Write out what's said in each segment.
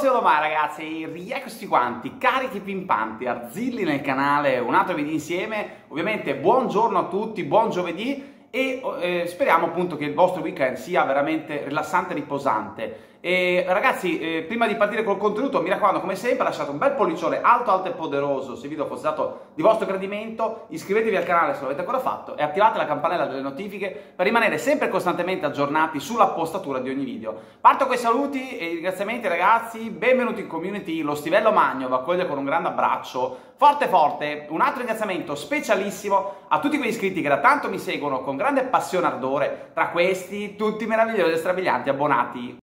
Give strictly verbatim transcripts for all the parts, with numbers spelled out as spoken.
Buongiorno mai ragazzi, rieccoci quanti, carichi pimpanti, arzilli nel canale, un altro video insieme. Ovviamente buongiorno a tutti, buon giovedì e eh, speriamo appunto che il vostro weekend sia veramente rilassante e riposante. E ragazzi, eh, prima di partire col contenuto, mi raccomando, come sempre lasciate un bel pollicione alto, alto e poderoso se il video fosse stato di vostro gradimento, iscrivetevi al canale se non l'avete ancora fatto e attivate la campanella delle notifiche per rimanere sempre e costantemente aggiornati sulla postatura di ogni video. Parto con i saluti e i ringraziamenti ragazzi, benvenuti in community, lo Stivello Magno vi accoglie con un grande abbraccio, forte forte, un altro ringraziamento specialissimo a tutti quegli iscritti che da tanto mi seguono con grande passione e ardore, tra questi tutti i meravigliosi e strabilianti abbonati.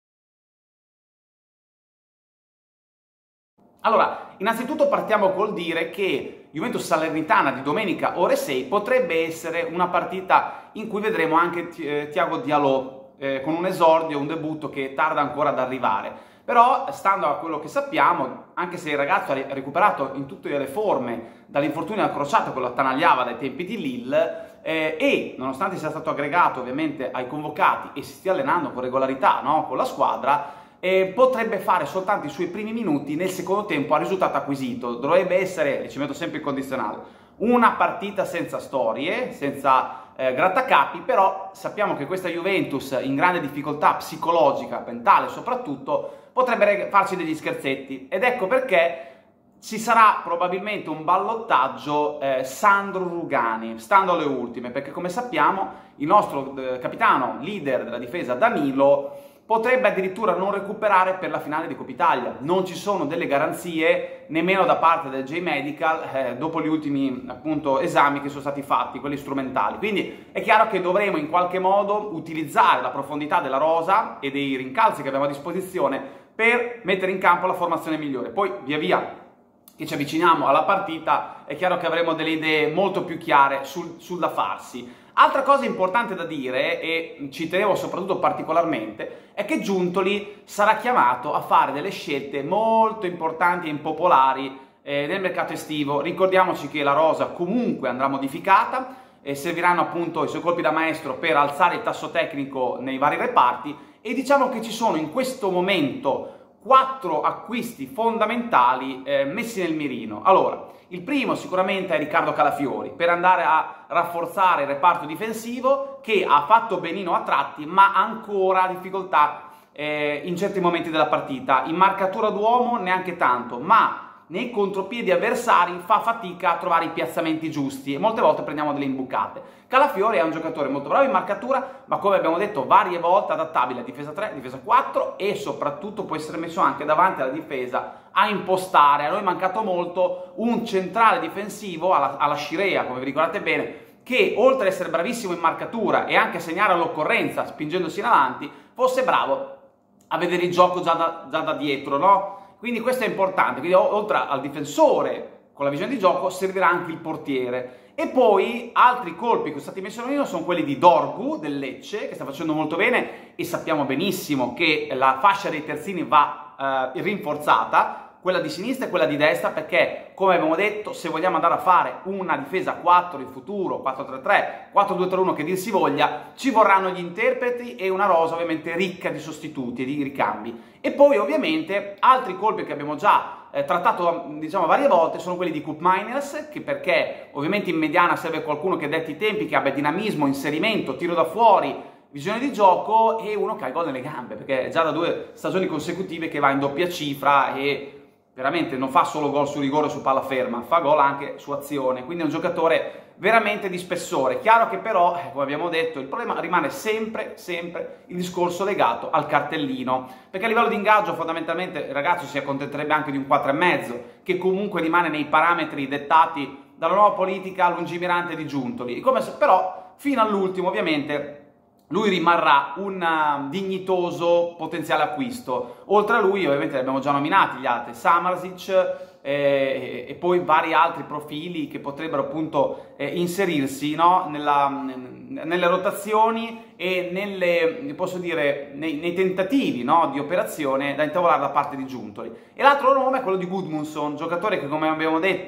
Allora, innanzitutto partiamo col dire che Juventus Salernitana di domenica ore sei potrebbe essere una partita in cui vedremo anche eh, Thiago Diallo eh, con un esordio, un debutto che tarda ancora ad arrivare. Però, stando a quello che sappiamo, anche se il ragazzo ha recuperato in tutte le forme dall'infortunio al crociato che lo attanagliava dai tempi di Lille eh, e, nonostante sia stato aggregato ovviamente ai convocati e si stia allenando con regolarità, no, con la squadra, Eh, potrebbe fare soltanto i suoi primi minuti nel secondo tempo a risultato acquisito. Dovrebbe essere, e ci metto sempre il condizionale, una partita senza storie, senza eh, grattacapi, però sappiamo che questa Juventus in grande difficoltà psicologica, mentale soprattutto, potrebbe farci degli scherzetti ed ecco perché ci sarà probabilmente un ballottaggio eh, Sandro Rugani, stando alle ultime, perché come sappiamo il nostro eh, capitano, leader della difesa Danilo, potrebbe addirittura non recuperare per la finale di Coppa Italia. Non ci sono delle garanzie nemmeno da parte del J-Medical eh, dopo gli ultimi appunto esami che sono stati fatti, quelli strumentali. Quindi è chiaro che dovremo in qualche modo utilizzare la profondità della rosa e dei rincalzi che abbiamo a disposizione per mettere in campo la formazione migliore. Poi via via che ci avviciniamo alla partita è chiaro che avremo delle idee molto più chiare sul, sul da farsi. Altra cosa importante da dire, e ci tenevo soprattutto particolarmente, è che Giuntoli sarà chiamato a fare delle scelte molto importanti e impopolari eh, nel mercato estivo. Ricordiamoci che la rosa comunque andrà modificata, e serviranno appunto i suoi colpi da maestro per alzare il tasso tecnico nei vari reparti e diciamo che ci sono in questo momento quattro acquisti fondamentali eh, messi nel mirino. Allora, il primo sicuramente è Riccardo Calafiori, per andare a rafforzare il reparto difensivo che ha fatto benino a tratti ma ha ancora difficoltà eh, in certi momenti della partita. In marcatura d'uomo neanche tanto, ma nei contropiedi avversari fa fatica a trovare i piazzamenti giusti e molte volte prendiamo delle imbucate. Calafiori è un giocatore molto bravo in marcatura, ma come abbiamo detto varie volte adattabile a difesa tre, difesa quattro e soprattutto può essere messo anche davanti alla difesa a impostare. A noi è mancato molto un centrale difensivo alla, alla Scirea, come vi ricordate bene, che oltre ad essere bravissimo in marcatura e anche a segnare all'occorrenza spingendosi in avanti, fosse bravo a vedere il gioco già da, già da dietro, no? Quindi questo è importante, quindi oltre al difensore con la visione di gioco servirà anche il portiere. E poi altri colpi che sono stati messi in mirino sono quelli di Dorgu del Lecce, che sta facendo molto bene e sappiamo benissimo che la fascia dei terzini va eh, rinforzata, quella di sinistra e quella di destra, perché come abbiamo detto se vogliamo andare a fare una difesa quattro in futuro, quattro tre tre, quattro due tre uno che dir si voglia, ci vorranno gli interpreti e una rosa ovviamente ricca di sostituti e di ricambi. E poi ovviamente altri colpi che abbiamo già eh, trattato diciamo varie volte sono quelli di Koop Meiners, che perché ovviamente in mediana serve qualcuno che detti i tempi, che abbia dinamismo, inserimento, tiro da fuori, visione di gioco e uno che ha il gol nelle gambe, perché è già da due stagioni consecutive che va in doppia cifra e veramente non fa solo gol su rigore o su palla ferma, fa gol anche su azione, quindi è un giocatore veramente di spessore. Chiaro che però, come abbiamo detto, il problema rimane sempre, sempre il discorso legato al cartellino, perché a livello di ingaggio fondamentalmente il ragazzo si accontenterebbe anche di un quattro e mezzo, che comunque rimane nei parametri dettati dalla nuova politica lungimirante di Giuntoli, come se però fino all'ultimo ovviamente lui rimarrà un uh, dignitoso potenziale acquisto. Oltre a lui ovviamente li abbiamo già nominati gli altri, Samardzic eh, e poi vari altri profili che potrebbero appunto eh, inserirsi, no? Nella, nelle rotazioni e nelle, posso dire, nei, nei tentativi, no? Di operazione da intavolare da parte di Giuntoli. E l'altro nome è quello di Gudmundsson, giocatore che come abbiamo detto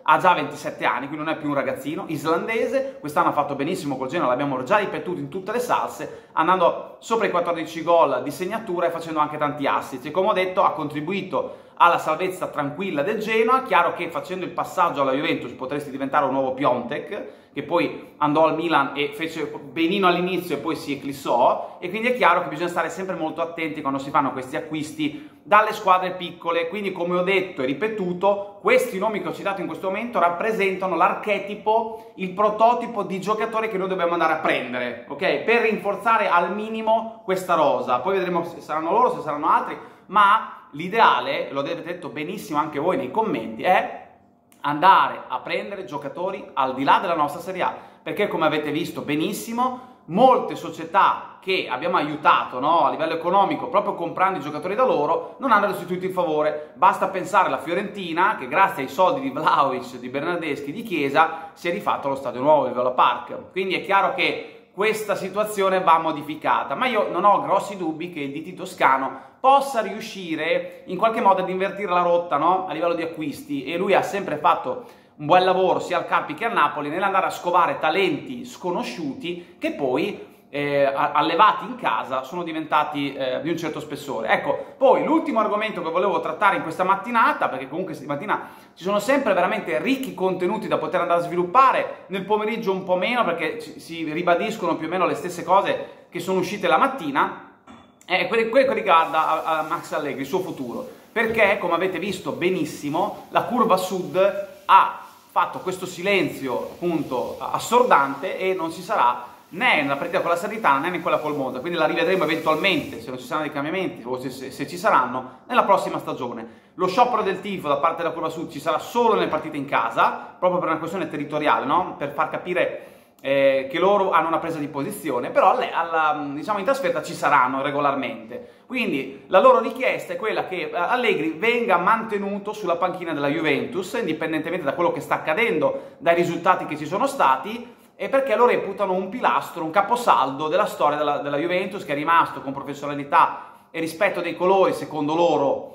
ha già ventisette anni, quindi non è più un ragazzino, islandese, quest'anno ha fatto benissimo col Genoa, l'abbiamo già ripetuto in tutte le salse, andando sopra i quattordici gol di segnatura e facendo anche tanti assist, e come ho detto ha contribuito alla salvezza tranquilla del Genoa. Chiaro che facendo il passaggio alla Juventus potresti diventare un nuovo Piontek, che poi andò al Milan e fece benino all'inizio e poi si eclissò, e quindi è chiaro che bisogna stare sempre molto attenti quando si fanno questi acquisti dalle squadre piccole. Quindi, come ho detto e ripetuto, questi nomi che ho citato in questo momento rappresentano l'archetipo, il prototipo di giocatore che noi dobbiamo andare a prendere, ok? Per rinforzare al minimo questa rosa. Poi vedremo se saranno loro, se saranno altri, ma l'ideale, lo avete detto benissimo anche voi nei commenti, è andare a prendere giocatori al di là della nostra Serie A, perché come avete visto benissimo molte società che abbiamo aiutato, no, a livello economico proprio comprando i giocatori da loro non hanno restituito il favore. Basta pensare alla Fiorentina che grazie ai soldi di Vlahovic, di Bernardeschi, di Chiesa si è rifatto lo stadio nuovo, il Viola Park. Quindi è chiaro che questa situazione va modificata, ma io non ho grossi dubbi che il D T toscano possa riuscire in qualche modo ad invertire la rotta, no? A livello di acquisti, e lui ha sempre fatto un buon lavoro sia al Carpi che al Napoli nell'andare a scovare talenti sconosciuti che poi eh, allevati in casa sono diventati eh, di un certo spessore. Ecco, poi l'ultimo argomento che volevo trattare in questa mattinata, perché comunque stamattina ci sono sempre veramente ricchi contenuti da poter andare a sviluppare, nel pomeriggio un po' meno perché si ribadiscono più o meno le stesse cose che sono uscite la mattina, è quello che riguarda a, a Max Allegri, il suo futuro, perché come avete visto benissimo la curva sud ha fatto questo silenzio appunto assordante e non ci sarà né nella partita con la Salernitana né in quella col Monza, quindi la rivedremo eventualmente, se non ci saranno dei cambiamenti o se, se, se ci saranno, nella prossima stagione. Lo sciopero del tifo da parte della curva sud ci sarà solo nelle partite in casa, proprio per una questione territoriale, no? Per far capire eh, che loro hanno una presa di posizione, però alle, alla, diciamo in trasferta ci saranno regolarmente. Quindi la loro richiesta è quella che Allegri venga mantenuto sulla panchina della Juventus, indipendentemente da quello che sta accadendo, dai risultati che ci sono stati, e perché lo reputano un pilastro, un caposaldo della storia della, della Juventus, che è rimasto con professionalità e rispetto dei colori, secondo loro,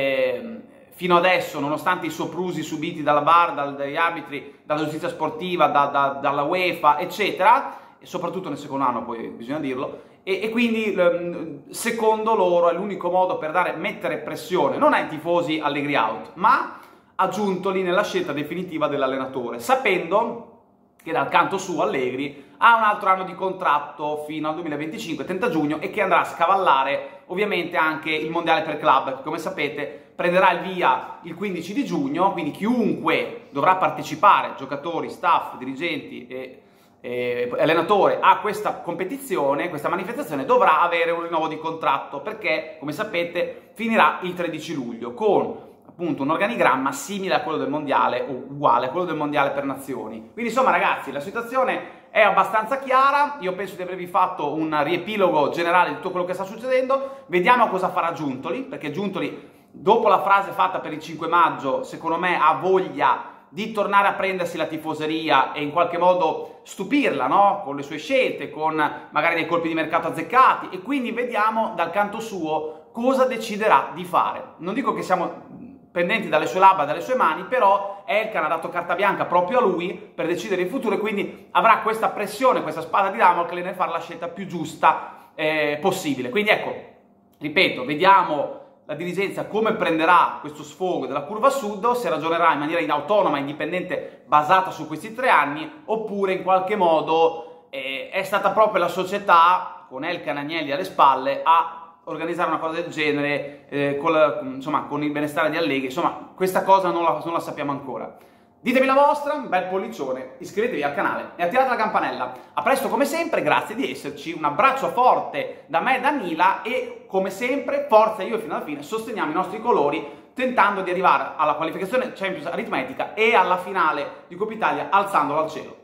eh, fino adesso, nonostante i soprusi subiti dalla V A R, dal, dagli arbitri, dalla giustizia sportiva, da, da, dalla UEFA, eccetera, e soprattutto nel secondo anno, poi bisogna dirlo, e, e quindi secondo loro è l'unico modo per dare, mettere pressione, non ai tifosi Allegri out, ma aggiuntoli nella scelta definitiva dell'allenatore, sapendo che dal canto suo Allegri ha un altro anno di contratto fino al duemilaventicinque, trenta giugno, e che andrà a scavallare ovviamente anche il mondiale per club, che come sapete prenderà il via il quindici di giugno, quindi chiunque dovrà partecipare, giocatori, staff, dirigenti e, e allenatore, a questa competizione, questa manifestazione, dovrà avere un rinnovo di contratto, perché come sapete finirà il tredici luglio con appunto un organigramma simile a quello del mondiale o uguale a quello del mondiale per nazioni. Quindi insomma ragazzi, la situazione è abbastanza chiara, io penso di avervi fatto un riepilogo generale di tutto quello che sta succedendo. Vediamo cosa farà Giuntoli, perché Giuntoli dopo la frase fatta per il cinque maggio secondo me ha voglia di tornare a prendersi la tifoseria e in qualche modo stupirla, no? Con le sue scelte, con magari dei colpi di mercato azzeccati, e quindi vediamo dal canto suo cosa deciderà di fare. Non dico che siamo pendenti dalle sue labbra, dalle sue mani, però Elkann ha dato carta bianca proprio a lui per decidere il futuro, e quindi avrà questa pressione, questa spada di Damocle nel fare la scelta più giusta eh, possibile. Quindi ecco, ripeto, vediamo la dirigenza come prenderà questo sfogo della curva sud, se ragionerà in maniera autonoma, indipendente, basata su questi tre anni, oppure in qualche modo eh, è stata proprio la società, con Elkann Agnelli alle spalle, a organizzare una cosa del genere eh, con, la, insomma, con il benestare di Allegri. Insomma, questa cosa non la, non la sappiamo ancora. Ditemi la vostra, un bel pollicione, iscrivetevi al canale e attivate la campanella. A presto come sempre, grazie di esserci, un abbraccio forte da me e da Nila, e come sempre, forza io fino alla fine, sosteniamo i nostri colori tentando di arrivare alla qualificazione Champions aritmetica e alla finale di Coppa Italia alzandola al cielo.